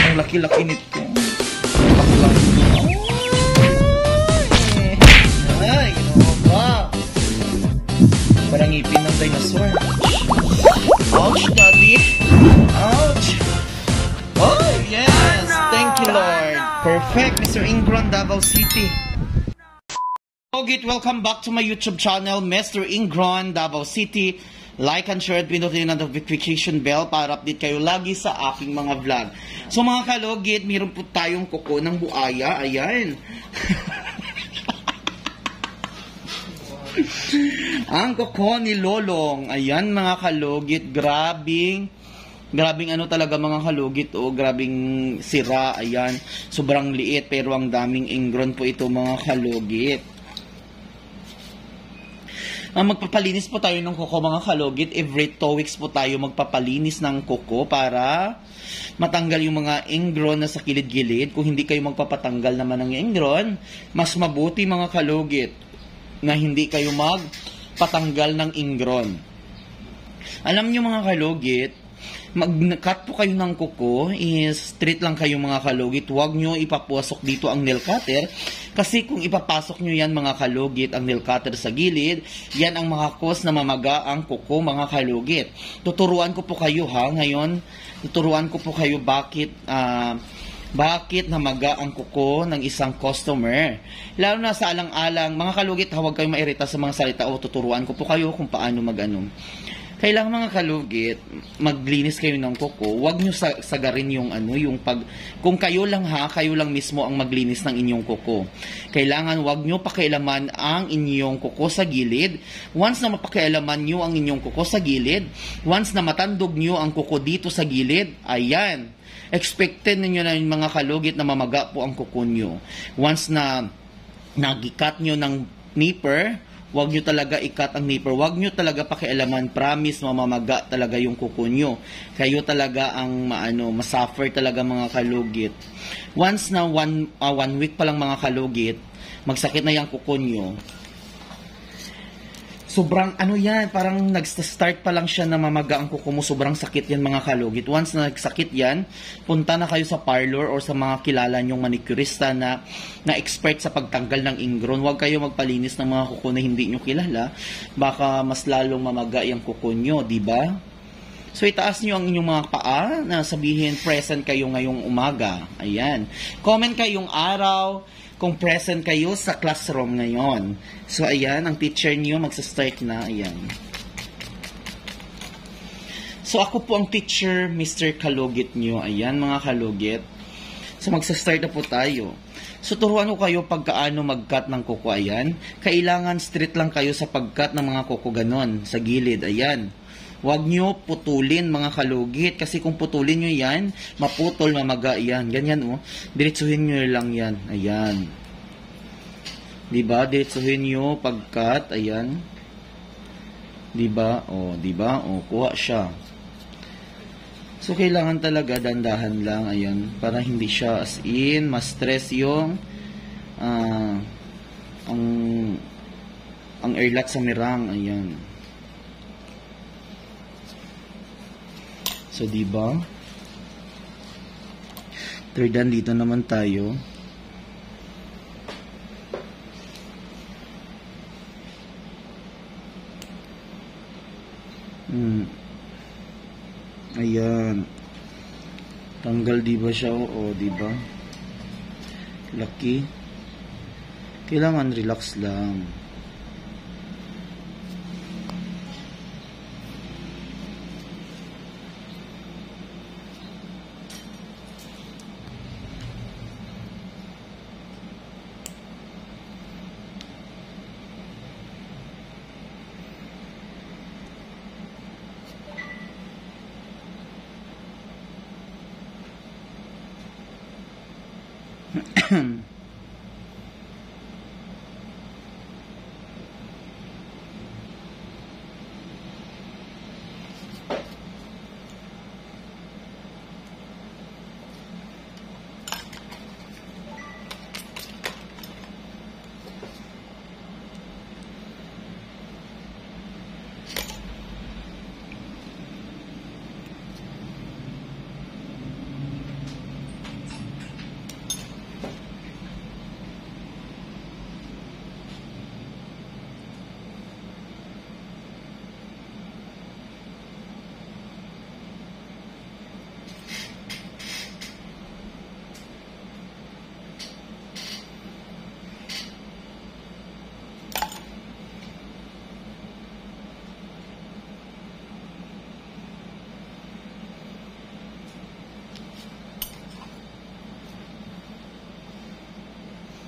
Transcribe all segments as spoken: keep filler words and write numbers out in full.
Ang laki-laki nito. Baklang. Ay, ginawa ba? Parang ngipin ng dinosaur. Ouch, daddy. Ouch. Oh, yes. Thank you, Lord. Perfect, Mister Ingron, Davao City. Okay, welcome back to my YouTube channel, Mister Ingron, Davao City. Like and share at pinutin ang notification bell para update kayo lagi sa aking mga vlog. So mga kalugit, mayroon po tayong kuko ng buaya. Ayan. Ang kuko ni Lolong. Ayan mga kalugit, grabing grabing ano talaga mga kalugit, o grabing sira. Ayan, sobrang liit pero ang daming ingron po ito mga kalugit. Ang uh, magpapalinis po tayo ng kuko mga kalugit. Every two weeks po tayo magpapalinis ng kuko para matanggal yung mga ingron na sa kilid-gilid. Kung hindi kayo magpapatanggal naman ng ingron, mas mabuti mga kalugit na hindi kayo magpatanggal ng ingron. Alam nyo mga kalugit, mag-cut po kayo ng kuko, is straight lang kayo mga kalugit. Huwag nyo ipapasok dito ang nail cutter. Kasi kung ipapasok nyo yan mga kalugit, ang nail cutter sa gilid, yan ang makakos na mamaga ang kuko mga kalugit. Tuturuan ko po kayo ha, ngayon, tuturuan ko po kayo bakit, ah, uh, bakit namaga ang kuko ng isang customer. Lalo na sa alang-alang, mga kalugit, huwag kayong mairita sa mga salita o tuturuan ko po kayo kung paano mag-ano. Kailangan mga kalugit, maglinis kayo ng kuko. Huwag nyo sagarin yung ano, yung pag... Kung kayo lang ha, kayo lang mismo ang maglinis ng inyong kuko. Kailangan huwag nyo pakialaman ang inyong kuko sa gilid. Once na mapakialaman nyo ang inyong kuko sa gilid, once na matandog nyo ang kuko dito sa gilid, ayan, expected ninyo na yung mga kalugit na mamaga po ang kuko nyo. Once na nagikat nyo ng nipper, huwag nyo talaga ikat ang nipper. Huwag nyo talaga pakialaman. Promise, mamamaga talaga yung kuko nyo. Kayo talaga ang maano, masuffer talaga mga kalugit. Once na one, uh, one week pa lang mga kalugit, magsakit na yung kuko nyo. Sobrang ano yan, parang nag-start pa lang siya na mamaga ang kuko mo. Sobrang sakit yan mga kalugit. Once na nagsakit yan, punta na kayo sa parlor or sa mga kilala nyong manicurista na, na expert sa pagtanggal ng ingron. Huwag kayo magpalinis ng mga kuko na hindi nyo kilala. Baka mas lalong mamaga yung kuko nyo, di ba? So itaas nyo ang inyong mga paa na sabihin present kayo ngayong umaga. Ayan. Comment kayong araw kung present kayo sa classroom ngayon. So, ayan, ang teacher niyo magsa-start na. Ayan. So, ako po ang teacher, Mister Kalugit niyo. Ayan, mga kalugit. So, magsa-start na po tayo. So, turuan ko kayo pagkaano mag-cut ng kuko. Ayan. Kailangan straight lang kayo sa pag-cut ng mga kuko ganon, sa gilid. Ayan. Huwag nyo putulin mga kalugit. Kasi kung putulin nyo yan, maputol, mamaga yan. Ganyan o. Oh. Diretsuhin nyo lang yan. Ayan. Diba? Diretsuhin nyo pag-cut. Ayan. Diba? O, oh, diba? O, oh, kuha siya. So, kailangan talaga dandahan lang. Ayan. Para hindi siya as in, ma-stress yung uh, ang ang airlock sa mirang. Ayan. So, diba? Third dan, dito naman tayo. Hmm. Ayan. Tanggal, diba siya? O, diba? Lucky. Kailangan relax lang.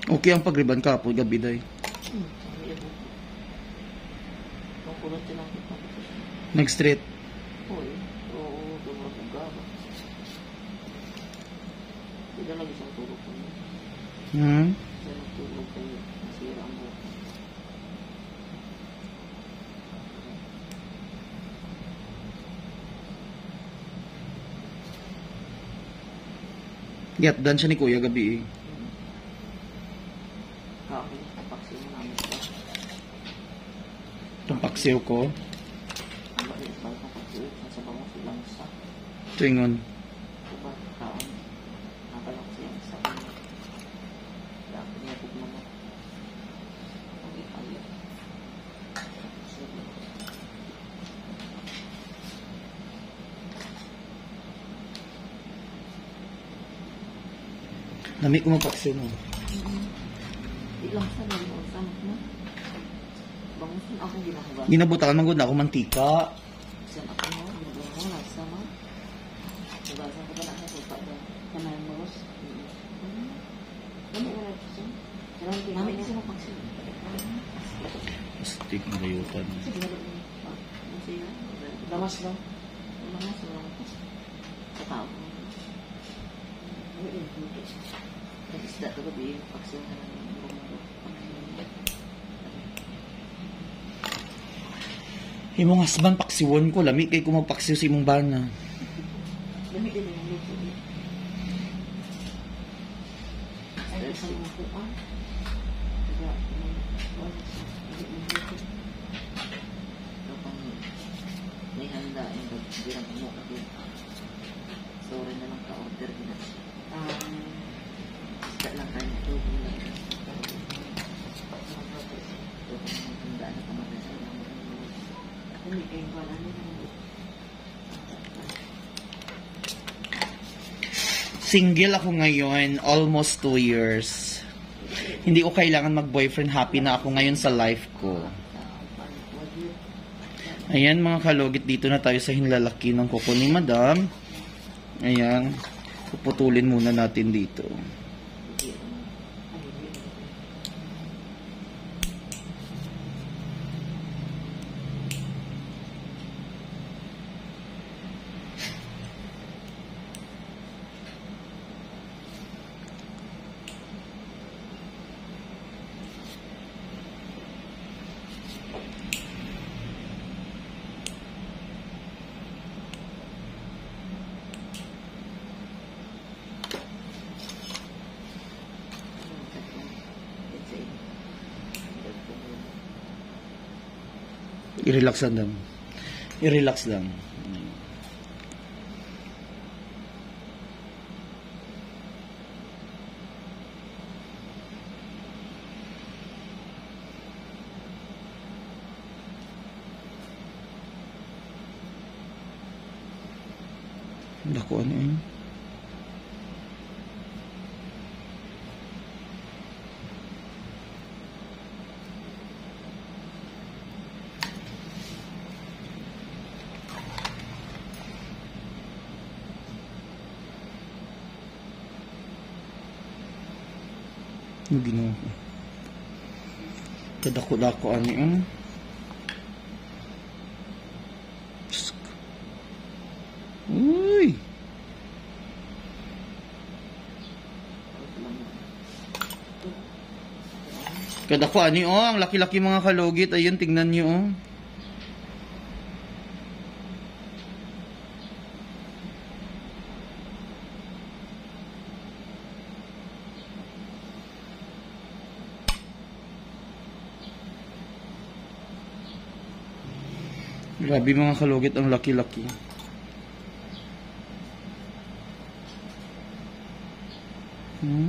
Okay ang pagriban ka po gabi day. Hmm, sabi ako. Makulot silang kita. Nag-street. Uy, oo, tumulong ang gaba. Hindi na lagi siyang tulog ko niya. Hmm? Hindi na tulog kayo. Nasira ang buhok. Yatdan siya ni Kuya gabi eh. Kaakit, kapaksin mo namin ito. Itong paksiw ko. Ang bakit ba kapaksin? Nasa bango silang sa. Tuingon. Diba, kaon. Nakalak siya sa kanya. Dapat niya tignan mo. Ang ipayot. Sige. Nami ko magpaksiw mo. Ilang sa lang mo. Samot mo. Bangusin ako ginagawa. Ginabutakan man gud na ako mantika. Sen ako mo. Ginagawa mo. Nasa mo. Nabasa ko ba na ako pa ba? Kanay mo, Ros? Ano yung reaction? Namin kasi mapagsin. Astig na gayutan. Sige, lalo mo. Sige. Lamas lang. Lamas lang. Sa tao. Ano yung buto? Nag-isda ito gabi. Pagsin na lang yung bumulo. Imong husband paksiwon ko lami kay ko magpaksiw sa imong bana. Dami din yung luto. Ay, sa mga kuan. Diba, wala siya. Dami yung luto. Kapag may handa, yung birang mo kasi. Sorry na lang ka-order din siya. Um, isda lang kayo. Tubo lang. Tubo lang handa na kamatay sa mga ako may kayo wala nila. Single ako ngayon, almost two years. Hindi ko kailangan mag-boyfriend, happy na ako ngayon sa life ko. Ayan mga kalugit, dito na tayo sa hinlalaki ng kuko ni Madam. Ayan, puputulin muna natin dito. I-relax lang. I-relax lang. Naku, ano yun? Ano ginawa ko? Kadako-dako ano yun? Uy! Kadako ano yun? Oh, ang laki-laki mga kalugit. Ayun, tingnan nyo oh. Grabe mga kalugit, ang laki-laki. Hmm?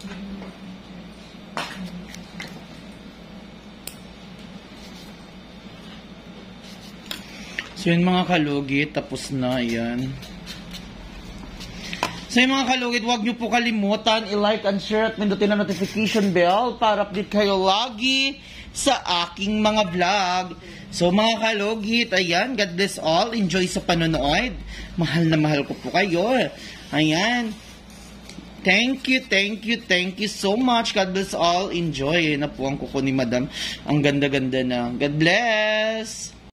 So yun mga kalugit, tapos na, yan. So yung mga kalugit, huwag nyo po kalimutan i-like and share at pindutin ang notification bell para update kayo lagi sa aking mga vlog. So mga kalugit, ayan, God bless all. Enjoy sa panonood. Mahal na mahal ko po kayo. Ayan. Thank you, thank you, thank you so much. God bless all. Enjoy. Ayan na po ang kuko ni Madam. Ang ganda-ganda na. God bless.